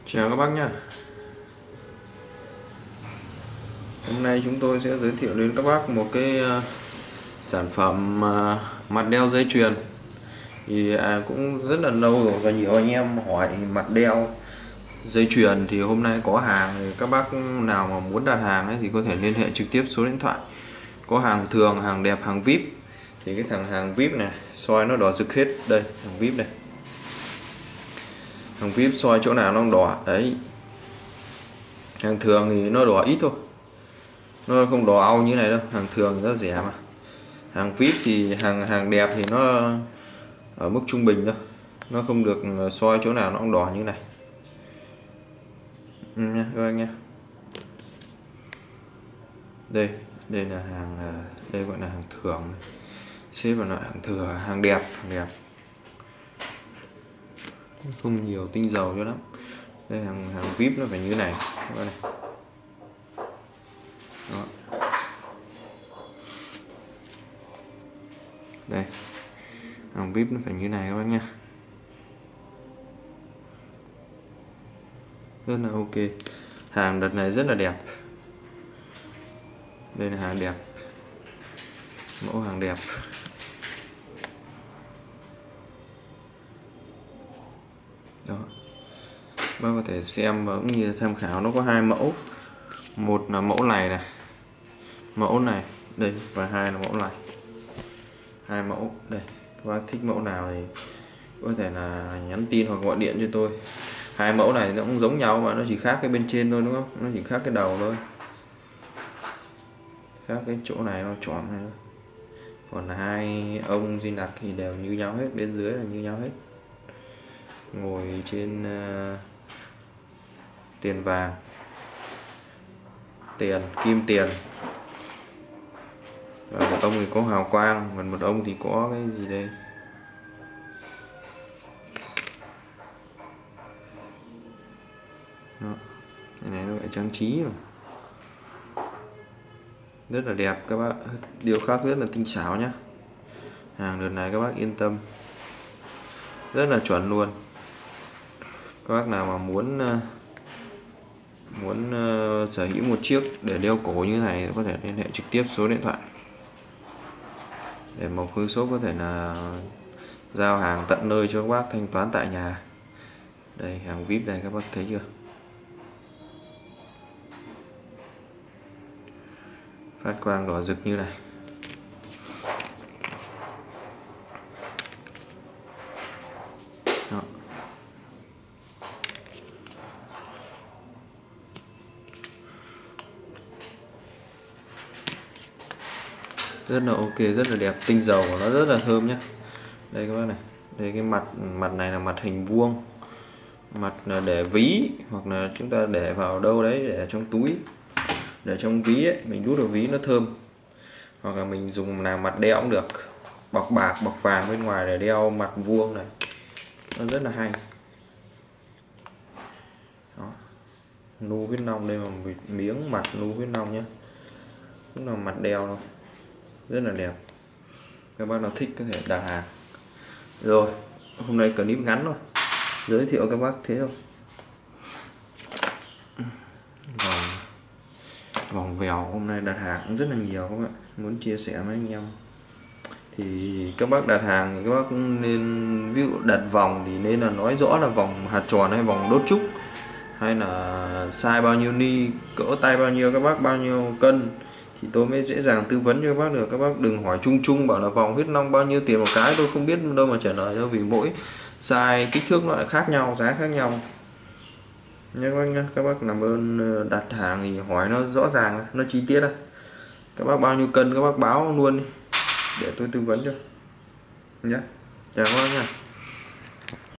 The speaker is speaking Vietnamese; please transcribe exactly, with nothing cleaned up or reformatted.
Chào các bác nhá. Hôm nay chúng tôi sẽ giới thiệu đến các bác một cái uh, sản phẩm uh, mặt đeo dây chuyền. Thì à, cũng rất là lâu rồi và nhiều anh em hỏi mặt đeo dây chuyền thì hôm nay có hàng, thì các bác nào mà muốn đặt hàng ấy thì có thể liên hệ trực tiếp số điện thoại. Có hàng thường, hàng đẹp, hàng vi ai pi. Thì cái thằng hàng vi ai pi này soi nó đỏ rực hết. Đây, hàng vi ai pi này. Hàng vi ai pi soi chỗ nào nó đỏ đấy. Hàng thường thì nó đỏ ít thôi, nó không đỏ au như này đâu. Hàng thường thì nó rẻ mà. Hàng vi ai pi thì hàng hàng đẹp thì nó ở mức trung bình thôi, nó không được soi chỗ nào nó cũng đỏ như này. Ừ, nha các anh nha. Đây đây là hàng, đây gọi là hàng thường này. Xếp vào loại hàng thừa, hàng đẹp, hàng đẹp không nhiều tinh dầu cho lắm. Đây hàng hàng vi ai pi nó phải như này các bạn này. Đó. Đây hàng vi ai pi nó phải như này các bác nha, rất là ok. Hàng đợt này rất là đẹp. Đây là hàng đẹp, mẫu hàng đẹp. Đó, bác có thể xem và cũng như tham khảo. Nó có hai mẫu, một là mẫu này này, mẫu này đây, và hai là mẫu này. Hai mẫu đây, các bác thích mẫu nào thì có thể là nhắn tin hoặc gọi điện cho tôi. Hai mẫu này nó cũng giống nhau mà nó chỉ khác cái bên trên thôi, đúng không? Nó chỉ khác cái đầu thôi, khác cái chỗ này nó tròn này thôi. Còn hai ông di nặc thì đều như nhau hết, bên dưới là như nhau hết. Ngồi trên uh, tiền vàng, tiền kim tiền, và một ông thì có hào quang, còn một ông thì có cái gì đây. Đó, cái này nó gọi trang trí mà, rất là đẹp các bác, điêu khắc rất là tinh xảo nhá. Hàng đợt này các bác yên tâm, rất là chuẩn luôn. Các bác nào mà muốn muốn uh, sở hữu một chiếc để đeo cổ như thế này có thể liên hệ trực tiếp số điện thoại để Mộc Hương Shop có thể là giao hàng tận nơi cho các bác, thanh toán tại nhà. Đây hàng vi ai pi đây, các bác thấy chưa? Phát quang đỏ rực như này. Đó. Rất là ok, rất là đẹp, tinh dầu của nó rất là thơm nhé. Đây các bác này, đây cái mặt mặt này là mặt hình vuông, mặt là để ví hoặc là chúng ta để vào đâu đấy, để trong túi, để trong ví ấy, mình đút vào ví nó thơm. Hoặc là mình dùng làm mặt đeo cũng được, bọc bạc bọc vàng bên ngoài để đeo mặt vuông này, nó rất là hay. Đó, nu huyết nong, đây là một miếng mặt nu huyết nong nhé, cũng là mặt đeo thôi, rất là đẹp. Các bác nào thích có thể đặt hàng. Rồi hôm nay clip ngắn thôi, giới thiệu các bác thế thôi. Vòng vòng vèo hôm nay đặt hàng cũng rất là nhiều các bạn, muốn chia sẻ với anh em. Thì các bác đặt hàng thì các bác nên, ví dụ đặt vòng thì nên là nói rõ là vòng hạt tròn hay vòng đốt trúc, hay là size bao nhiêu ni, cỡ tay bao nhiêu, các bác bao nhiêu cân thì tôi mới dễ dàng tư vấn cho các bác được. Các bác đừng hỏi chung chung bảo là vòng huyết long bao nhiêu tiền một cái, tôi không biết đâu mà trả lời đâu, vì mỗi size kích thước nó lại khác nhau, giá khác nhau nha các bác nhá. Các bác làm ơn đặt hàng thì hỏi nó rõ ràng, nó chi tiết á. Các bác bao nhiêu cân các bác báo luôn đi để tôi tư vấn cho nhé. Chào các bác nha.